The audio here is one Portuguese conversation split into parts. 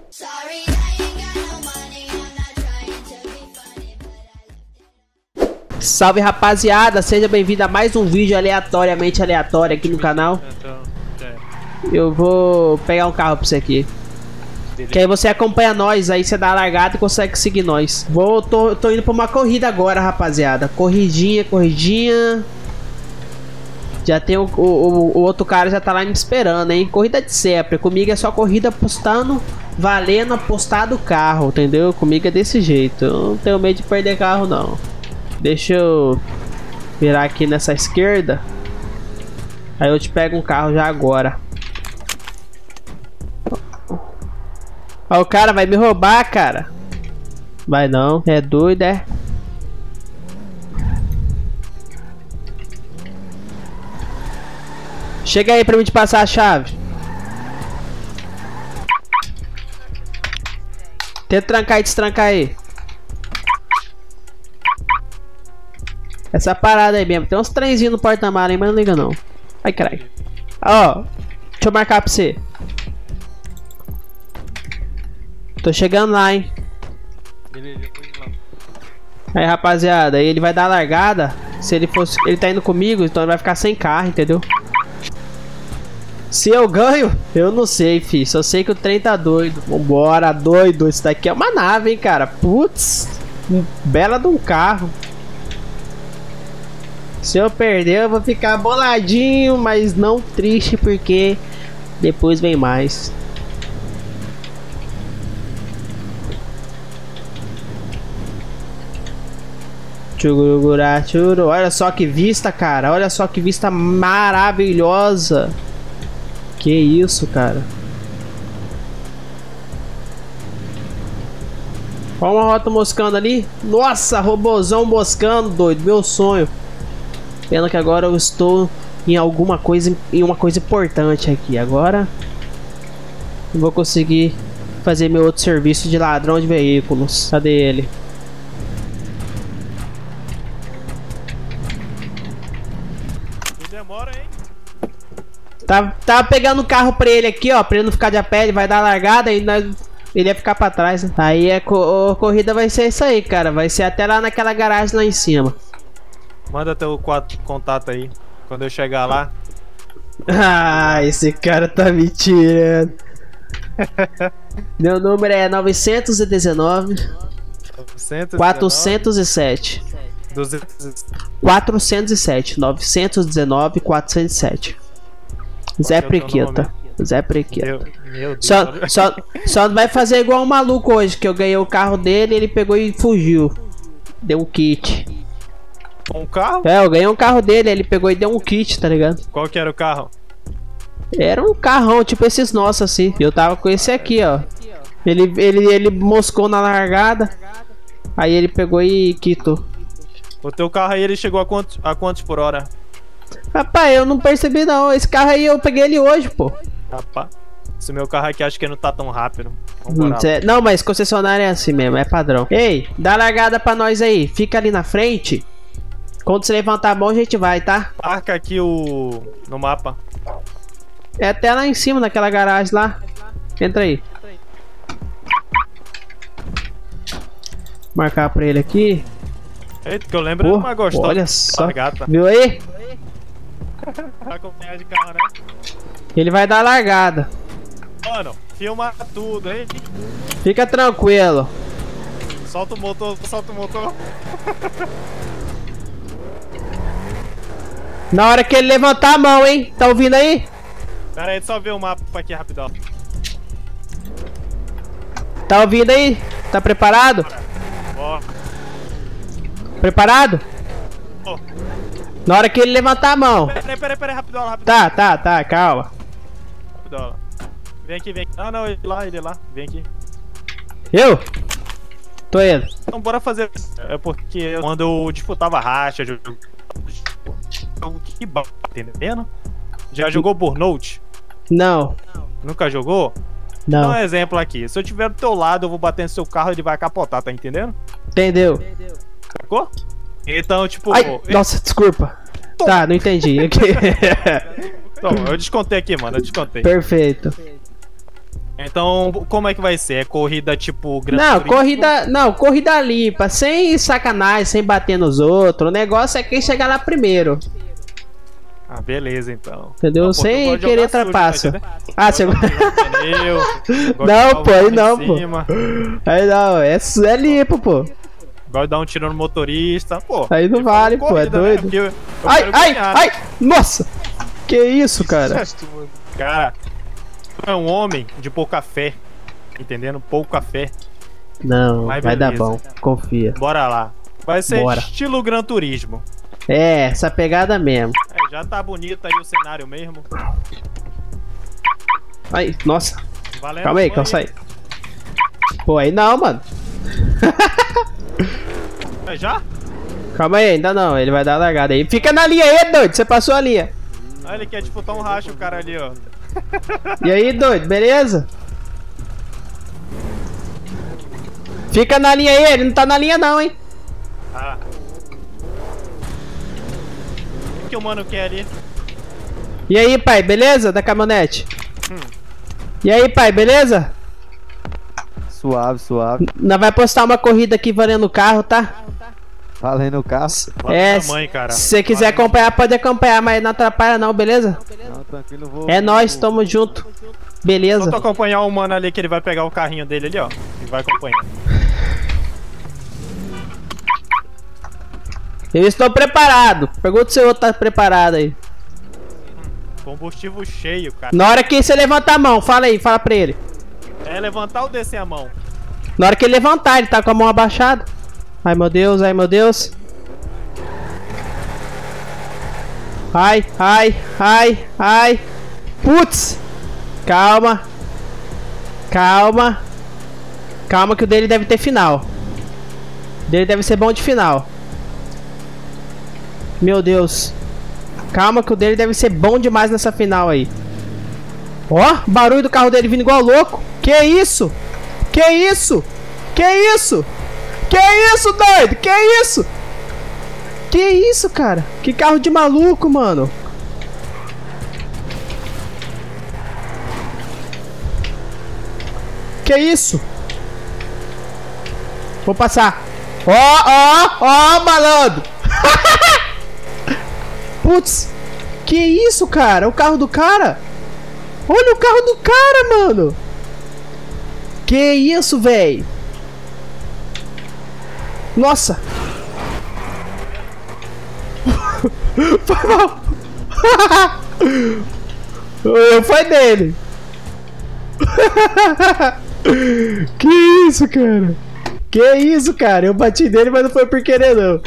Sorry, I ain't got no money, I'm not trying to be funny, but I left it. Salve rapaziada, seja bem-vindo a mais um vídeo aleatoriamente aleatório aqui no canal. Eu vou pegar um carro pra você aqui. Que aí você acompanha nós, aí você dá a largada e consegue seguir nós. Tô indo pra uma corrida agora, rapaziada. Corridinha. Já tem o outro cara já tá lá me esperando, hein? Corrida de sempre. Comigo é só corrida apostando, valendo apostar do carro, entendeu? Comigo é desse jeito. Eu não tenho medo de perder carro, não. Deixa eu virar aqui nessa esquerda. Aí eu te pego um carro já agora. Ó, o cara vai me roubar, cara. Vai não, é doido, é? Chega aí pra mim te passar a chave. Tenta trancar e destrancar aí. Essa parada aí mesmo. Tem uns trenzinhos no porta-malas aí, mas não liga não. Ai, caralho. Ó, deixa eu marcar pra você. Tô chegando lá, hein. Aí, rapaziada, aí ele vai dar a largada. Se ele fosse, ele tá indo comigo, então ele vai ficar sem carro, entendeu? Se eu ganho, eu não sei, fi. Só sei que o trem tá doido. Vambora, doido. Isso daqui é uma nave, hein, cara. Putz, bela de um carro. Se eu perder, eu vou ficar boladinho, mas não triste, porque depois vem mais. Tchurugurá, tchuru. Olha só que vista, cara. Olha só que vista maravilhosa. Que isso, cara. Olha uma rota moscando ali. Nossa, robozão moscando, doido. Meu sonho. Pena que agora eu estou em alguma coisa, em uma coisa importante aqui. Agora eu vou conseguir fazer meu outro serviço de ladrão de veículos. Cadê ele? Demora, hein? Tava pegando o carro pra ele aqui, ó. Pra ele não ficar de a pé, ele vai dar a largada e ele ia ficar pra trás, né? Aí a corrida vai ser isso aí, cara. Vai ser até lá naquela garagem lá em cima. Manda teu contato aí. Quando eu chegar lá. Ah, esse cara tá me tirando. Meu número é 919 407 407 919 407. Zé Prequeta. Zé Prequeta. Meu Deus. Só não vai fazer igual um maluco hoje, que eu ganhei o carro dele e ele pegou e fugiu. Deu um kit. Um carro? É, eu ganhei um carro dele, ele pegou e deu um kit, tá ligado? Qual que era o carro? Era um carrão, tipo esses nossos assim. Eu tava com esse aqui, ó. Ele moscou na largada. Aí ele pegou e quitou. O teu carro aí, ele chegou a quantos por hora? Rapaz, eu não percebi não. Esse carro aí eu peguei ele hoje, pô. Rapaz, esse meu carro aqui acho que não tá tão rápido. Vamos lá. Não, mas concessionária é assim mesmo, é padrão. Ei, dá largada pra nós aí. Fica ali na frente. Quando você levantar a mão a gente vai, tá? Marca aqui no mapa. É até lá em cima, naquela garagem lá. Entra aí. Marcar pra ele aqui. Eita, que eu lembro de uma gostosa. Olha só. Gata. Viu aí? Vai acompanhar de carro, né? Ele vai dar a largada. Mano, filma tudo, hein? Fica tranquilo. Solta o motor, solta o motor. Na hora que ele levantar a mão, hein? Tá ouvindo aí? Pera aí, só ver o mapa aqui rapidão. Tá ouvindo aí? Tá preparado? Ó. Preparado? Ó. Na hora que ele levantar a mão. Peraí, rapidão, Tá, calma. Rapidão. Vem aqui. Ah, não, ele lá. Vem aqui. Eu? Tô indo. Então, bora fazer. É porque quando eu disputava racha, jogo que tá entendendo? Já jogou Burnout? Não. Nunca jogou? Não. Então, um exemplo aqui. Se eu tiver do teu lado, eu vou bater no seu carro e ele vai capotar, tá entendendo? Entendeu? Sacou? Então, tipo... Ai, nossa, desculpa. Tá, não entendi. Então, eu descontei aqui, mano. Eu descontei. Perfeito. Então, como é que vai ser? É corrida tipo Gran Não, Turismo? corrida limpa, sem sacanagem, sem bater nos outros. O negócio é quem chegar lá primeiro. Ah, beleza então. Entendeu? Não, pô, tu Sem gosta de querer jogar sujo, trapaça. tá entendendo? Ah, você. Gosta de jogar pneu, gosta de Não, dar pô, aí volta não, em pô. cima, Aí não, é limpo, pô. gosta de dar um tiro no motorista, pô. Aí não ele vale, falou pô, é corrida, né? doido. Porque eu Ai, quero ai, ganhar, ai! né? Nossa! Que isso, cara? Cara, tu é um homem de pouca fé, entendendo? Pouca fé. Não, Mas vai dar beleza. bom, confia. Bora lá. Vai ser Bora. estilo Gran Turismo. É, essa pegada mesmo. É, já tá bonito aí o cenário mesmo. Ai, nossa. Valendo, Calma aí, mãe. calma aí. Pô, aí não, mano. É já? Calma aí, ainda não. Ele vai dar a largada aí. Fica na linha aí, doido. Você passou a linha. Ah, ele quer disputar um racho, o cara ali, ó. E aí, doido, beleza? Fica na linha aí, ele não tá na linha não, hein? Ah. O que o mano quer ali? E aí, pai, beleza? Da caminhonete. Hum. E aí, pai, beleza? Suave, suave. Nós vai postar uma corrida aqui valendo o carro, tá? Valendo o carro. Valeu da mãe, cara. se você quiser Valeu. acompanhar, pode acompanhar, mas não atrapalha não, beleza? Não, tranquilo, vou. É nóis, tamo junto. Só Beleza. tu acompanhar o mano ali que ele vai pegar o carrinho dele ali, ó. E vai acompanhar. Eu estou preparado. Pergunta se o outro tá preparado aí. Combustível cheio, cara. Na hora que você levantar a mão, fala aí, fala pra ele. É levantar ou descer a mão? Na hora que ele levantar, ele tá com a mão abaixada. Ai meu Deus, ai meu Deus. Ai, ai, ai, ai. Putz. Calma. Calma. Calma que o dele deve ter final. O dele deve ser bom de final. Meu Deus. Calma que o dele deve ser bom demais nessa final aí. Ó, barulho do carro dele vindo igual louco. Que isso? Que isso? Que isso? Que isso, doido? Que isso? Que isso, cara? Que carro de maluco, mano. Que isso? Vou passar. Ó, ó, ó, malandro. Putz. Que isso, cara? O carro do cara? Olha o carro do cara, mano. Que isso, velho? Nossa. Foi mal. Foi dele. Que isso, cara? Que isso, cara? Eu bati nele, mas não foi por querer, não.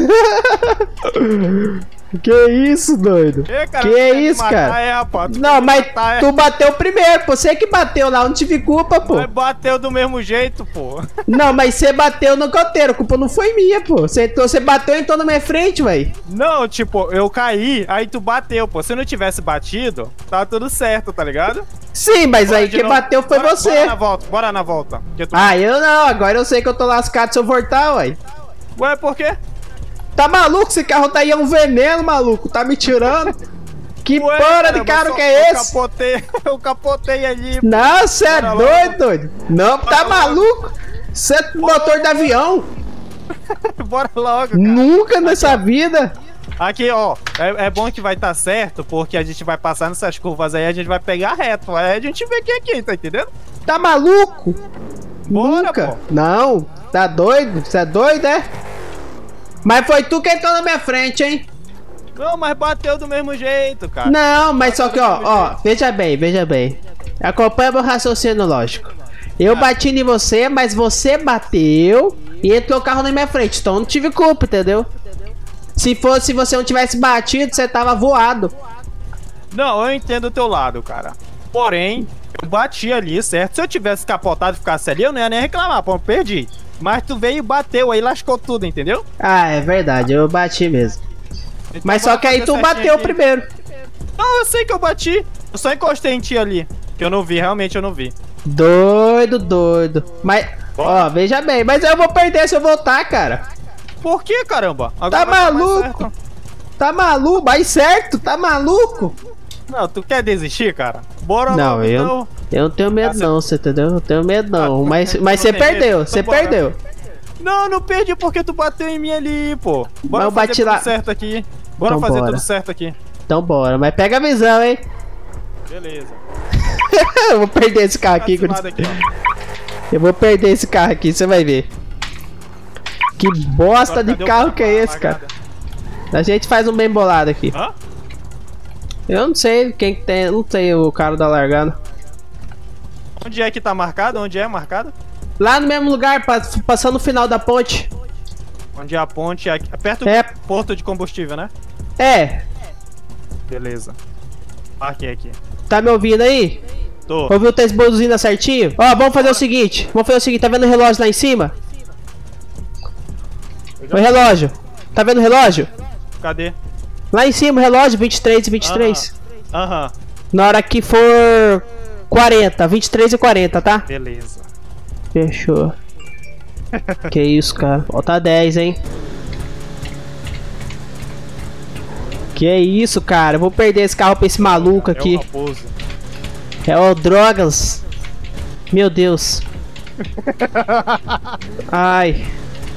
Que isso, doido? Ê, cara, Que tu quer me isso, matar, cara? É, rapaz. Tu Não, quer me mas matar, é. tu bateu primeiro, pô. Você que bateu lá, não tive culpa, pô. Mas bateu do mesmo jeito, pô. Não, mas você bateu no canteiro, a culpa não foi minha, pô. Você bateu e entrou na minha frente, véi. Não, tipo, eu caí, aí tu bateu, pô. Se não tivesse batido, tava tudo certo, tá ligado? Sim, mas aí De quem novo. bateu foi Bora- você. Bora na volta. Que tu... Ah, eu não, agora eu sei que eu tô lascado se eu voltar, ué. Ué, por quê? Tá maluco? Esse carro tá aí é um veneno, maluco. Tá me tirando? Que Ué, porra de caramba, carro só- que é eu esse? Eu capotei ali. Não, cê é Bora doido, logo. doido. Não, tá Bora logo. maluco? Cê é motor de avião? Bora logo, cara. Nunca nessa vida. Aqui, ó, é bom que vai estar certo, porque a gente vai passar nessas curvas aí, a gente vai pegar reto. Aí a gente vê quem é quem, tá entendendo? Tá maluco? Bora, Nunca. pô. Não, tá doido? Você é doido, é? Mas foi tu que entrou na minha frente, hein? Não, mas bateu do mesmo jeito, cara. Não, mas só que, ó, veja bem, veja bem. Acompanha meu raciocínio lógico. Eu bati em você, mas você bateu e entrou o carro na minha frente. Então eu não tive culpa, entendeu? Se você não tivesse batido, você tava voado. Não, eu entendo o teu lado, cara. Porém, eu bati ali, certo? Se eu tivesse capotado e ficasse ali, eu não ia nem reclamar, pô, eu perdi. Mas tu veio e bateu, aí lascou tudo, entendeu? Ah, é verdade, eu bati mesmo. Então, Mas só bora que aí fazer tu certinho bateu aqui. primeiro. Não, eu sei que eu bati. Eu só encostei em ti ali. Que eu não vi, realmente eu não vi. Doido, doido. Mas, ó, veja bem, mas eu vou perder se eu voltar, cara. Por que, caramba? Tá vai dar mais maluco? certo. Tá maluco? Mas certo, tá maluco? Não, tu quer desistir, cara? Bora Não, logo, eu então. não tenho medo não, você entendeu? Eu tenho medo não. Mas tu você não tem perdeu, medo? você Então bora. perdeu. Não, não perdi porque tu bateu em mim ali, pô. Bora eu fazer bati tudo lá. certo aqui. Bora Então fazer bora. tudo certo aqui. Então bora, mas pega a visão, hein? Beleza. Eu vou perder esse carro aqui, Tá gurizada. aqui, ó. Eu vou perder esse carro aqui, você vai ver. Que bosta Agora, de cadê o carro que é esse, largada? cara? A gente faz um bem bolado aqui. Hã? Eu não sei quem que tem, não sei o cara da largada. Onde é que tá marcado? Onde é marcado? Lá no mesmo lugar, passando no final da ponte. Onde é a ponte? Aqui, perto É. do posto de combustível, né? É, Beleza. Marquei aqui. tá me ouvindo aí? Tô. Ouviu o teste buzina certinho? Ó, vamos fazer o seguinte. Tá vendo o relógio lá em cima? O relógio. Tá vendo o relógio? Cadê? Lá em cima o relógio, 23 e 23. Aham. Na hora que for 40, 23 e 40, tá? Beleza. Fechou. Que isso, cara. Falta 10, hein? Que isso, cara. Eu vou perder esse carro pra esse maluco É aqui. o Raposo. É o Drogas. Meu Deus. Ai.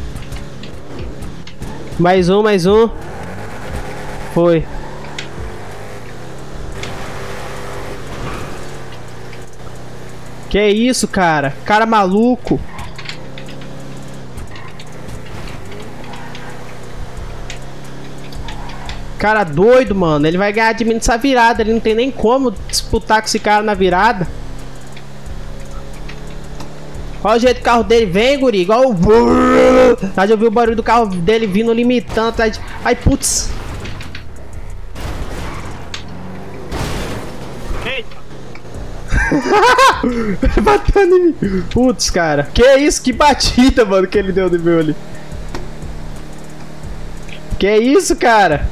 Mais um, mais um. Foi. Que isso, cara? Cara maluco. Cara doido, mano. Ele vai ganhar de mim nessa virada. Ele não tem nem como disputar com esse cara na virada. Olha o jeito que o carro dele vem, guri. Igual o... Já ouviu o barulho do carro dele vindo limitando atrás de... Ai, putz. Eita! Batendo em mim. Putz, cara. Que isso? Que batida, mano, que ele deu no meu ali. Que isso, cara?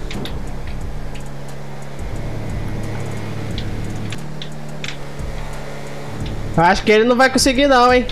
Acho que ele não vai conseguir não, hein?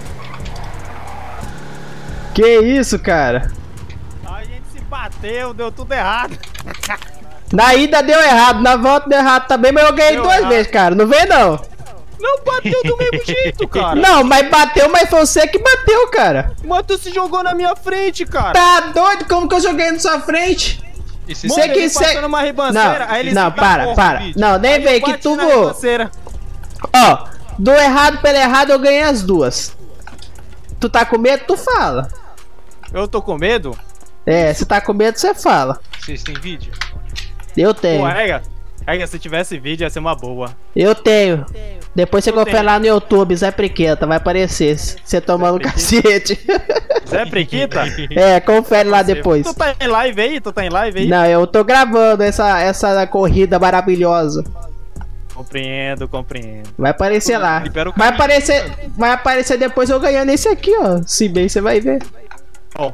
Que isso, cara? A gente se bateu, deu tudo errado. Na ida deu errado, na volta deu errado também, mas eu ganhei Deu duas errado. vezes, cara. Não vem não. Não bateu do mesmo jeito, cara. Não, mas bateu, mas foi você que bateu, cara. Mas tu se jogou na minha frente, cara. Tá doido? Como que eu joguei na sua frente? Esse Você Mano, que ele cê- passou numa ribanceira, aí ele Não, se para, cagou para. no vídeo. Não, nem Aí eu vem que bati tu na vou. ribanceira. Ó, do errado pelo errado eu ganhei as duas. Tu tá com medo, tu fala. Eu tô com medo? É, se tá com medo, você fala. Vocês têm vídeo? Eu tenho. Pô, Ega, se tivesse vídeo ia ser uma boa. Eu tenho. Depois você Eu confere tenho. lá no YouTube, Zé Prequeta, vai aparecer. Você tomando um cacete. Zé Prequita? É, confere lá depois. Tu tá em live aí? Tu tá em live aí? Não, eu tô gravando essa corrida maravilhosa. Compreendo, compreendo. Vai aparecer lá. Libera o Vai caminho. aparecer depois eu ganhando esse aqui, ó. Se bem, você vai ver. Ó,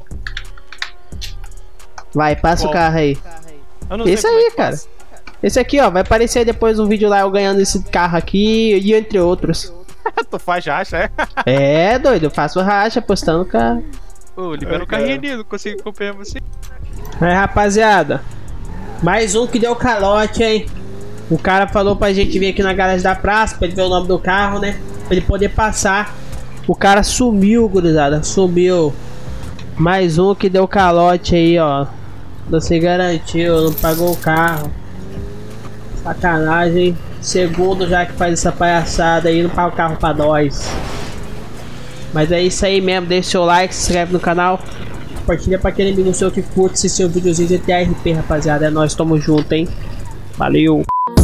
Vai, passa o Qual? carro aí. eu não sei Esse como é aí, que cara. faz. Esse aqui, ó. Vai aparecer depois um vídeo lá eu ganhando esse carro aqui e entre outros. Tu faz racha, é? É, doido. Eu faço racha postando carro. Ô, libera o carrinho ali, não consigo acompanhar você. Aí, rapaziada. Mais um que deu calote, hein? O cara falou pra gente vir aqui na garagem da praça pra ele ver o nome do carro, né? Pra ele poder passar. O cara sumiu, gurizada. Sumiu. Mais um que deu calote aí, ó. Não se garantiu, não pagou o carro. Sacanagem, hein? Segundo já que faz essa palhaçada aí, não paga o carro pra nós. Mas é isso aí mesmo. Deixa o seu like, se inscreve no canal. Compartilha pra aquele amigo seu que curte esse seu videozinho de TRP, rapaziada. É nóis, tamo junto, hein? Valeu!